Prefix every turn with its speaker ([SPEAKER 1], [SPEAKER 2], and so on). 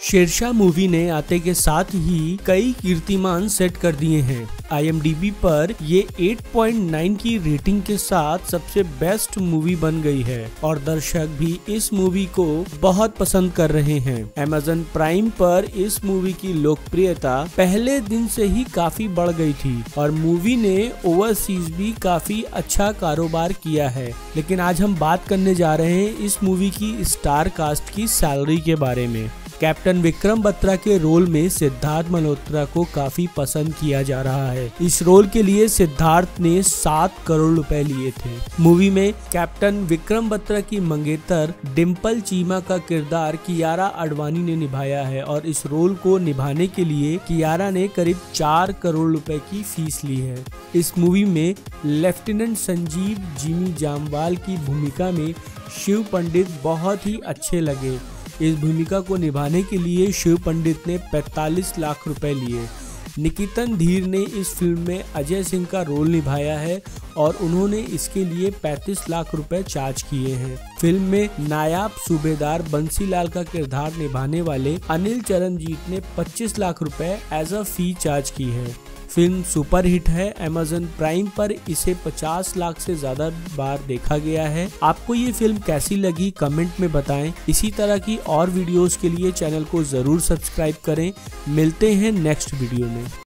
[SPEAKER 1] Sher Shah movie ने आते के साथ ही कई कीर्तिमान सेट कर दिए हैं। IMDb पर ये 8.9 की रेटिंग के साथ सबसे बेस्ट मूवी बन गई है और दर्शक भी इस मूवी को बहुत पसंद कर रहे हैं। Amazon प्राइम पर इस मूवी की लोकप्रियता पहले दिन से ही काफी बढ़ गई थी और मूवी ने ओवरसीज भी काफी अच्छा कारोबार किया है। लेकिन आज हम बात करने जा रहे हैं इस मूवी की स्टार कास्ट की सैलरी के बारे में। कैप्टन विक्रम बत्रा के रोल में सिद्धार्थ मल्होत्रा को काफी पसंद किया जा रहा है। इस रोल के लिए सिद्धार्थ ने 7 करोड़ रुपए लिए थे। मूवी में कैप्टन विक्रम बत्रा की मंगेतर डिम्पल चीमा का किरदार कियारा आडवाणी ने निभाया है और इस रोल को निभाने के लिए कियारा ने करीब 4 करोड़ रुपए की फीस ली है। इस मूवी में लेफ्टिनेंट संजीव जिमी जामवाल की भूमिका में शिव पंडित बहुत ही अच्छे लगे। इस भूमिका को निभाने के लिए शिव पंडित ने 45 लाख रुपए लिए। निकितन धीर ने इस फिल्म में अजय सिंह का रोल निभाया है और उन्होंने इसके लिए 35 लाख रुपए चार्ज किए हैं। फिल्म में नायाब सूबेदार बंसीलाल का किरदार निभाने वाले अनिल चरणजीत ने 25 लाख रुपए एज अ फी चार्ज की है। फिल्म सुपर हिट है। Amazon प्राइम पर इसे 50 लाख से ज्यादा बार देखा गया है। आपको ये फिल्म कैसी लगी कमेंट में बताएं। इसी तरह की और वीडियोस के लिए चैनल को जरूर सब्सक्राइब करें। मिलते हैं नेक्स्ट वीडियो में।